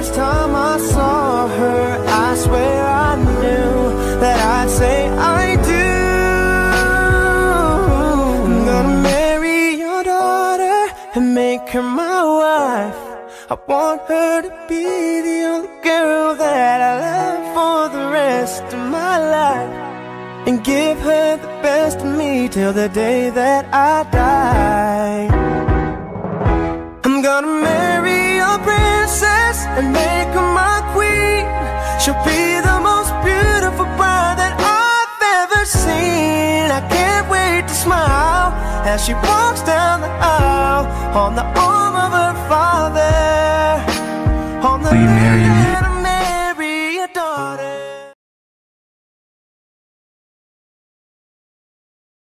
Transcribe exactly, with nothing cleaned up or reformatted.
last time I saw her, I swear I knew that I'd say I do. I'm gonna marry your daughter and make her my wife. I want her to be the only girl that I love for the rest of my life, and give her the best of me till the day that I die. I'm gonna marry your princess and make her my queen. She'll be the most beautiful bride that I've ever seen. I can't wait to smile as she walks down the aisle on the arm of her father. On the Will you marry me?